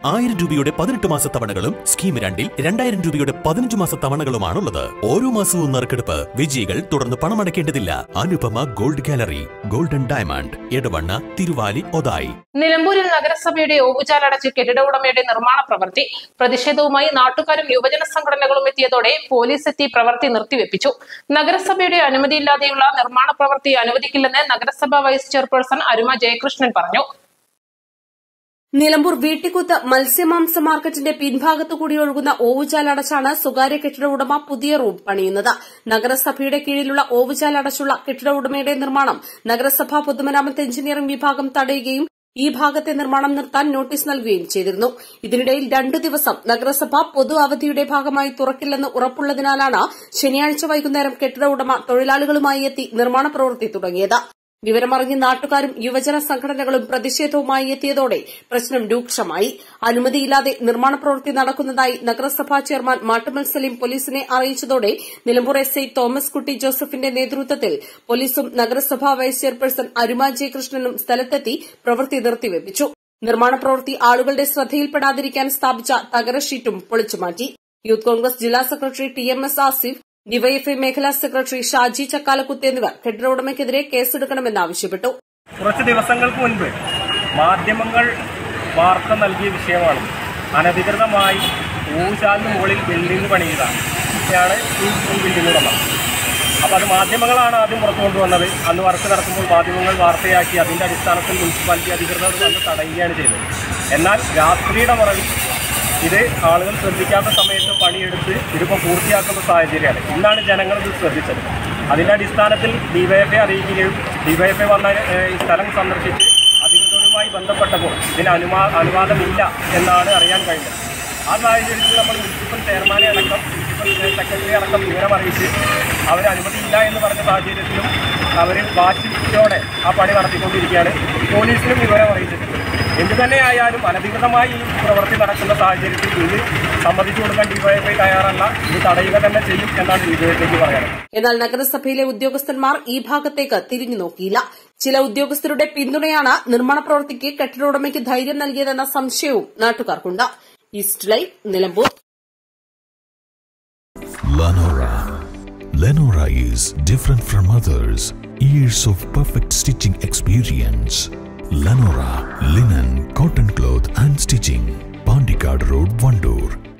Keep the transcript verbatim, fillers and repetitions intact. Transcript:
ആയിരം രൂപയുടെ പതിനെട്ട് മാസ തവണകളും സ്കീം രണ്ടിൽ രണ്ടായിരം രൂപയുടെ പതിനഞ്ച് മാസ തവണകളുമാണുള്ളത്. ഓരോ മാസവും നറുക്കെടുപ്പ്. വിജയികൾ തുടർന്ന് പണമടയ്ക്കേണ്ടതില്ല. Anupama gold gallery, golden diamond, Edavanna, Thiruvali, Othayi. നിലമ്പൂരിൽ നഗരസഭയുടെ ഓവുചാലടച്ച് കെട്ടിട ഉടമയുടെ നിർമ്മാണ പ്രവൃത്തി. പ്രതിഷേധവുമായി നാട്ടുകാരും യുവജന സംഘടനകളും എത്തിയതോടെ പോലീസ് എത്തി പ്രവൃത്തി നിർത്തിവെപ്പിച്ചു. നഗരസഭയുടെ അനുമതിയില്ലാതെയുള്ള നിർമ്മാണ പ്രവൃത്തി അനുവദിക്കില്ലെന്ന് നഗരസഭാ വൈസ് ചെയർപേഴ്സൺ അരുമ ജയകൃഷ്ണൻ പറഞ്ഞു. നിലമ്പൂർ വീട്ടിക്കുത്ത് മത്സ്യമാംസ മാർക്കറ്റിന്റെ പിൻഭാഗത്തുകൂടി ഒഴുകുന്ന ഓവുചാലടച്ചാണ് സ്വകാര്യ കെട്ടിട ഉടമ പുതിയ റൂം പണിയുന്നത്. നഗരസഭയുടെ കീഴിലുള്ള ഓവുചാലടച്ചുള്ള കെട്ടിട ഉടമയുടെ നിർമ്മാണം നഗരസഭാ പൊതുമരാമത്ത് എഞ്ചിനീയറിംഗ് വിഭാഗം തടയുകയും ഈ ഭാഗത്തെ നിർമ്മാണം നിർത്താൻ നോട്ടീസ് നൽകുകയും ചെയ്തിരുന്നു. ഇതിനിടയിൽ രണ്ടു ദിവസം നഗരസഭ പൊതു അവധിയുടെ ഭാഗമായി തുറക്കില്ലെന്ന് ഉറപ്പുള്ളതിനാലാണ് ശനിയാഴ്ച വൈകുന്നേരം കെട്ടിട ഉടമ തൊഴിലാളികളുമായി എത്തി നിർമ്മാണ പ്രവൃത്തി തുടങ്ങിയത്. വിവരമറിഞ്ഞ് നാട്ടുകാരും യുവജന സംഘടനകളും പ്രതിഷേധവുമായി എത്തിയതോടെ പ്രശ്നം രൂക്ഷമായി. അനുമതിയില്ലാതെ നിർമ്മാണ പ്രവൃത്തി നടക്കുന്നതായി നഗരസഭാ ചെയർമാൻ മാട്ടുമൽ സലീം പോലീസിനെ അറിയിച്ചതോടെ നിലമ്പൂർ എസ് ഐ തോമസ് കുട്ടി ജോസഫിന്റെ നേതൃത്വത്തിൽ പോലീസും നഗരസഭാ വൈസ് ചെയർപേഴ്സൺ അരുമ ജയകൃഷ്ണനും സ്ഥലത്തെത്തി പ്രവൃത്തി നിർത്തിവെപ്പിച്ചു. നിർമ്മാണ പ്രവൃത്തി ആളുകളുടെ ശ്രദ്ധയിൽപ്പെടാതിരിക്കാൻ സ്ഥാപിച്ച തകര ഷീറ്റും പൊളിച്ചുമാറ്റി. യൂത്ത് കോൺഗ്രസ് ജില്ലാ secretary T M S Asif, DYFI മേഖലാ സെക്രട്ടറി ഷാജി ചക്കാലക്കുത്ത് എന്നിവർ കെട്ടിട ഉടമയ്ക്കെതിരെ കേസെടുക്കണമെന്നാവശ്യപ്പെട്ടു. കുറച്ച് ദിവസങ്ങൾക്ക് മുൻപ് മാധ്യമങ്ങൾ വാർത്ത നൽകിയ വിഷയമാണ് അനധികൃതമായി ഓവുചാലിന് മുകളിൽ ബിൽഡിംഗ് പണിയതാണ് ഈ ബിൽഡിംഗ് ഉടമ. അപ്പോൾ അത് മാധ്യമങ്ങളാണ് ആദ്യം പുറത്തു കൊണ്ടുവന്നത്. അന്ന് വർക്ക് നടത്തുമ്പോൾ മാധ്യമങ്ങൾ വാർത്തയാക്കി അതിൻ്റെ അടിസ്ഥാനത്തിൽ മുനിസിപ്പാലിറ്റി അധികൃതർ വന്ന് തടയുകയാണ് ചെയ്തത്. എന്നാൽ രാത്രിയുടെ മറവിൽ ഇത് ആളുകൾ ശ്രദ്ധിക്കാത്ത സമയത്ത് പണിയെടുത്ത് ഇതിപ്പോൾ പൂർത്തിയാക്കുന്ന സാഹചര്യമാണ്. ഇന്നാണ് ജനങ്ങൾ ഇത് ശ്രദ്ധിച്ചത്. അതിൻ്റെ അടിസ്ഥാനത്തിൽ ഡിവൈഎഫ്ഐ അറിയിക്കുകയും ഡിവൈഎഫ്ഐ വന്ന ഈ സ്ഥലം സന്ദർശിച്ച് അധികൃതരുമായി ബന്ധപ്പെട്ടപ്പോൾ ഇതിന് അനുവാ അനുവാദമില്ല എന്നാണ് അറിയാൻ കഴിഞ്ഞത്. ആ സാഹചര്യത്തിൽ നമ്മൾ മുനിസിപ്പൽ ചെയർമാനെ അടക്കം മുനിസിപ്പൽ സെക്രട്ടറി അടക്കം വിവരം അറിയിച്ച് അവർ അനുമതിയില്ല എന്ന് പറഞ്ഞ സാഹചര്യത്തിലും അവർ വാശിയോടെ ആ പണി നടത്തിക്കൊണ്ടിരിക്കുകയാണ്. പോലീസിനും വിവരം അറിയിച്ചിട്ടുണ്ട്. എന്ത് തന്നെയായാലും അനധികൃതമായി ഈ പ്രവൃത്തി നടക്കുന്ന സാഹചര്യത്തിൽ ഇത് സമ്മതിച്ചു കൊടുക്കാൻ ഡിവൈഎഫ്ഐ തയ്യാറല്ല. ഇത് തടയുക തന്നെ ചെയ്യും എന്നാണ് ഡിവൈഎഫ്ഐക്ക് പറയുന്നത്. എന്നാൽ നഗരസഭയിലെ ഉദ്യോഗസ്ഥന്മാർ ഈ ഭാഗത്തേക്ക് തിരിഞ്ഞു നോക്കിയില്ല. ചില ഉദ്യോഗസ്ഥരുടെ പിന്തുണയാണ് നിർമ്മാണ പ്രവൃത്തിക്ക് കെട്ടിട ഉടമയ്ക്ക് ധൈര്യം നൽകിയതെന്ന സംശയവും നാട്ടുകാർക്കുണ്ട്. East live, Nilambur. Lenora. Lenora is different from others. Years of perfect stitching experience. Lenora linen, cotton cloth and stitching. Pandikad Road, Vandoor.